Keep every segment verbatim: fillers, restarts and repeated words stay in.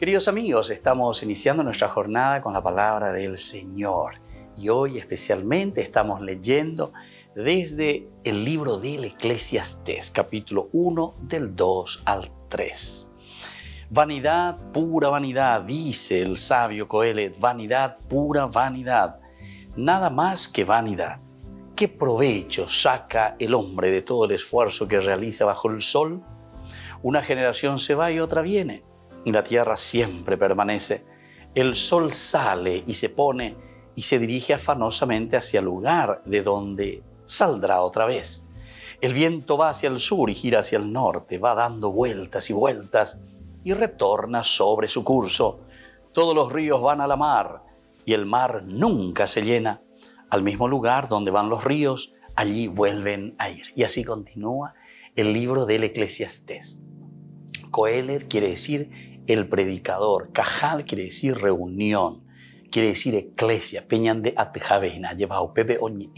Queridos amigos, estamos iniciando nuestra jornada con la palabra del Señor y hoy especialmente estamos leyendo desde el libro del Eclesiastés, capítulo uno, del dos al tres. Vanidad, pura vanidad, dice el sabio Coelet, vanidad, pura vanidad, nada más que vanidad. ¿Qué provecho saca el hombre de todo el esfuerzo que realiza bajo el sol? Una generación se va y otra viene. La tierra siempre permanece. El sol sale y se pone y se dirige afanosamente hacia el lugar de donde saldrá otra vez. El viento va hacia el sur y gira hacia el norte, va dando vueltas y vueltas y retorna sobre su curso. Todos los ríos van a la mar y el mar nunca se llena. Al mismo lugar donde van los ríos, allí vuelven a ir. Y así continúa el libro del Eclesiastés. Coelet quiere decir el predicador, Cajal quiere decir reunión, quiere decir eclesia, peñande atejavena, llevado pepe oñe,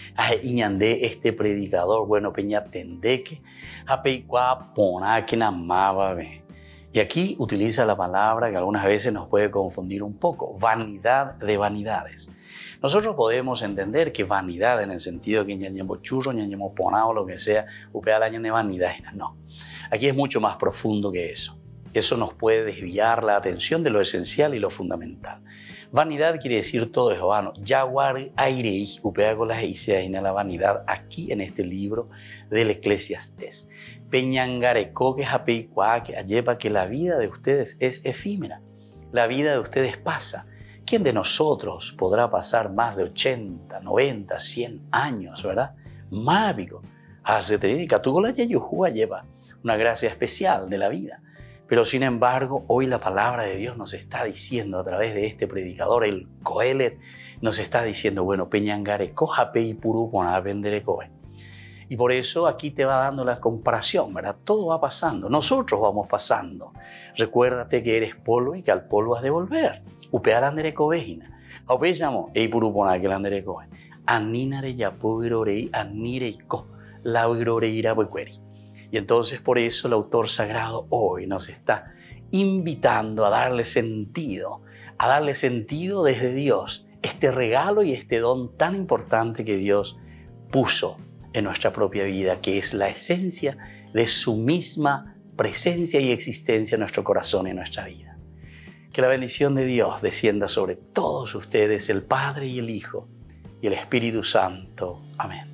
iñande este predicador, bueno, peña tendeque, apeicua pona que namaba ve. Y aquí utiliza la palabra que algunas veces nos puede confundir un poco, vanidad de vanidades. Nosotros podemos entender que vanidad en el sentido que ñañemo churro, ñañemo ponao, lo que sea, upea la de vanidad, no. Aquí es mucho más profundo que eso. Eso nos puede desviar la atención de lo esencial y lo fundamental. Vanidad quiere decir todo es vano. Yaguar airei, upea con las eiseaina la vanidad aquí en este libro del Eclesiastés. Peñangareco que japeicua que allepa que la vida de ustedes es efímera. La vida de ustedes pasa. ¿Quién de nosotros podrá pasar más de ochenta, noventa, cien años, verdad? Mágico. Hace trídica, tu gola yayuhua lleva una gracia especial de la vida. Pero sin embargo, hoy la palabra de Dios nos está diciendo a través de este predicador, el Coelet, nos está diciendo, bueno, peñangare, cojape y puru pona venderecoe. Y por eso aquí te va dando la comparación, ¿verdad? Todo va pasando, nosotros vamos pasando. Recuérdate que eres polvo y que al polvo has de volver. Upea la anderecovejina. Aupeyamo, ei puru pona que la anderecoe. Aninare ya puvirorei, anireiko, la viroreira becueri. Y entonces por eso el autor sagrado hoy nos está invitando a darle sentido, a darle sentido desde Dios, este regalo y este don tan importante que Dios puso en nuestra propia vida, que es la esencia de su misma presencia y existencia en nuestro corazón y en nuestra vida. Que la bendición de Dios descienda sobre todos ustedes, el Padre y el Hijo y el Espíritu Santo. Amén.